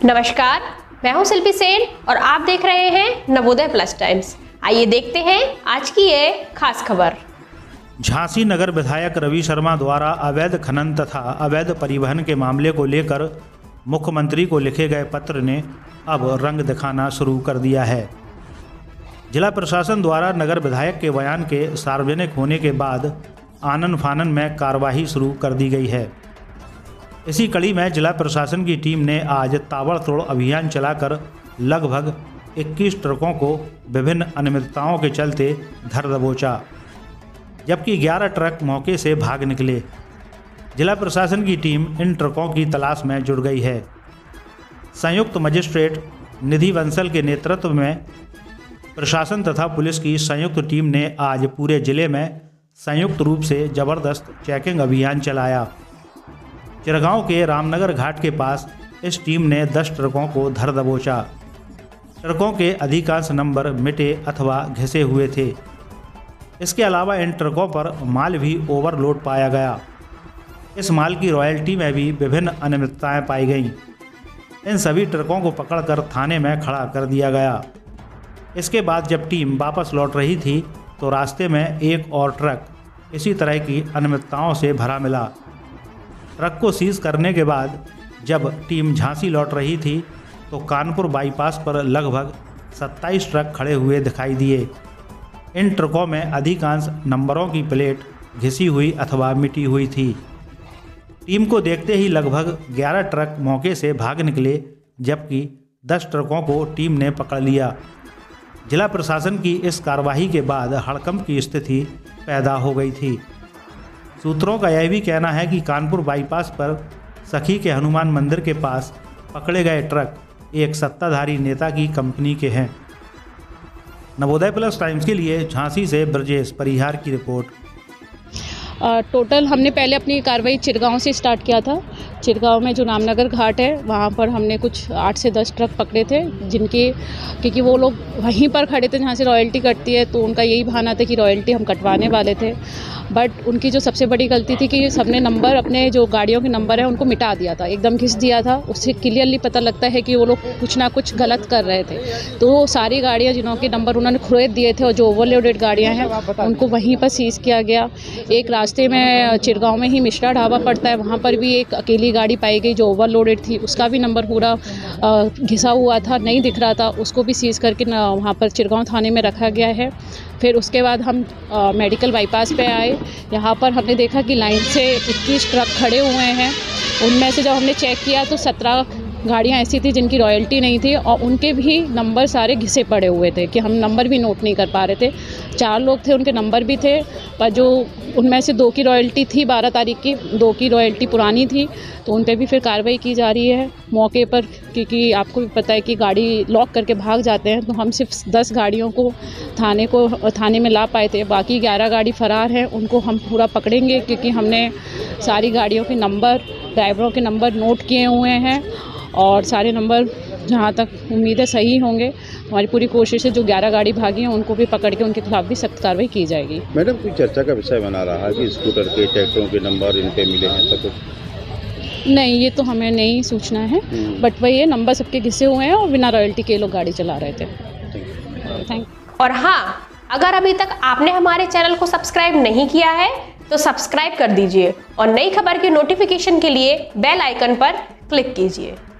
नमस्कार, मैं हूं शिल्पी सेन और आप देख रहे हैं नवोदय प्लस टाइम्स। आइए देखते हैं आज की ये खास खबर। झांसी नगर विधायक रवि शर्मा द्वारा अवैध खनन तथा अवैध परिवहन के मामले को लेकर मुख्यमंत्री को लिखे गए पत्र ने अब रंग दिखाना शुरू कर दिया है। जिला प्रशासन द्वारा नगर विधायक के बयान के सार्वजनिक होने के बाद आनन फानन में कार्रवाई शुरू कर दी गई है। इसी कड़ी में जिला प्रशासन की टीम ने आज ताबड़तोड़ अभियान चलाकर लगभग 21 ट्रकों को विभिन्न अनियमितताओं के चलते धर दबोचा, जबकि 11 ट्रक मौके से भाग निकले। जिला प्रशासन की टीम इन ट्रकों की तलाश में जुट गई है। संयुक्त मजिस्ट्रेट निधि बंसल के नेतृत्व में प्रशासन तथा पुलिस की संयुक्त टीम ने आज पूरे जिले में संयुक्त रूप से जबरदस्त चेकिंग अभियान चलाया। चिरगांव के रामनगर घाट के पास इस टीम ने 10 ट्रकों को धर दबोचा। ट्रकों के अधिकांश नंबर मिटे अथवा घिसे हुए थे। इसके अलावा इन ट्रकों पर माल भी ओवरलोड पाया गया। इस माल की रॉयल्टी में भी विभिन्न अनियमितताएं पाई गईं। इन सभी ट्रकों को पकड़कर थाने में खड़ा कर दिया गया। इसके बाद जब टीम वापस लौट रही थी तो रास्ते में एक और ट्रक इसी तरह की अनियमितताओं से भरा मिला। ट्रक को सीज करने के बाद जब टीम झांसी लौट रही थी तो कानपुर बाईपास पर लगभग 27 ट्रक खड़े हुए दिखाई दिए। इन ट्रकों में अधिकांश नंबरों की प्लेट घिसी हुई अथवा मिटी हुई थी। टीम को देखते ही लगभग 11 ट्रक मौके से भाग निकले, जबकि 10 ट्रकों को टीम ने पकड़ लिया। जिला प्रशासन की इस कार्रवाई के बाद हड़कंप की स्थिति पैदा हो गई थी। सूत्रों का यह भी कहना है कि कानपुर बाईपास पर सखी के हनुमान मंदिर के पास पकड़े गए ट्रक एक सत्ताधारी नेता की कंपनी के हैं। नवोदय प्लस टाइम्स के लिए झांसी से ब्रजेश परिहार की रिपोर्ट। टोटल हमने पहले अपनी कार्रवाई चिरगांव से स्टार्ट किया था। चिरगांव में जो रामनगर घाट है वहाँ पर हमने कुछ 8 से 10 ट्रक पकड़े थे, क्योंकि वो लोग वहीं पर खड़े थे जहाँ से रॉयल्टी कटती है, तो उनका यही बहाना था कि रॉयल्टी हम कटवाने वाले थे। बट उनकी जो सबसे बड़ी गलती थी कि सबने नंबर, अपने जो गाड़ियों के नंबर है उनको मिटा दिया था, एकदम घिस दिया था। उससे क्लियरली पता लगता है कि वो लोग कुछ ना कुछ गलत कर रहे थे। तो सारी गाड़ियाँ जिनों के नंबर उन्होंने खरीद दिए थे और जो ओवरलोडेड गाड़ियाँ हैं उनको वहीं पर सीज़ किया गया। एक रास्ते में चिरगांव में ही मिश्रा ढाबा पड़ता है, वहाँ पर भी एक अकेली गाड़ी पाई गई जो ओवरलोडेड थी। उसका भी नंबर पूरा घिसा हुआ था, नहीं दिख रहा था। उसको भी सीज़ करके वहाँ पर चिरगांव थाने में रखा गया है। फिर उसके बाद हम मेडिकल बाईपास पे आए। यहाँ पर हमने देखा कि लाइन से 21 ट्रक खड़े हुए हैं। उनमें से जब हमने चेक किया तो 17 गाड़ियाँ ऐसी थी जिनकी रॉयल्टी नहीं थी और उनके भी नंबर सारे घिसे पड़े हुए थे कि हम नंबर भी नोट नहीं कर पा रहे थे। 4 लोग थे, उनके नंबर भी थे, पर जो उनमें से 2 की रॉयल्टी थी 12 तारीख की, 2 की रॉयल्टी पुरानी थी, तो उन पर भी फिर कार्रवाई की जा रही है मौके पर। क्योंकि आपको भी पता है कि गाड़ी लॉक करके भाग जाते हैं, तो हम सिर्फ 10 गाड़ियों को थाने में ला पाए थे। बाकी 11 गाड़ी फ़रार हैं, उनको हम पूरा पकड़ेंगे क्योंकि हमने सारी गाड़ियों के नंबर, ड्राइवरों के नंबर नोट किए हुए हैं और सारे नंबर जहाँ तक उम्मीद है सही होंगे। हमारी पूरी कोशिश है जो 11 गाड़ी भागी हैं उनको भी पकड़ के उनके खिलाफ भी सख्त कार्रवाई की जाएगी। मैडम, कोई चर्चा का विषय बना रहा है कि स्कूटर के, ट्रैक्टरों के नंबर इन पे मिले हैं, तो कुछ नहीं, ये तो हमें नहीं सूचना है। बट वही है, नंबर सबके घिसे हुए हैं और बिना रॉयल्टी के लोग गाड़ी चला रहे थे। थैंक। और हाँ, अगर अभी तक आपने हमारे चैनल को सब्सक्राइब नहीं किया है तो सब्सक्राइब कर दीजिए और नई खबर की नोटिफिकेशन के लिए बेल आइकन पर क्लिक कीजिए।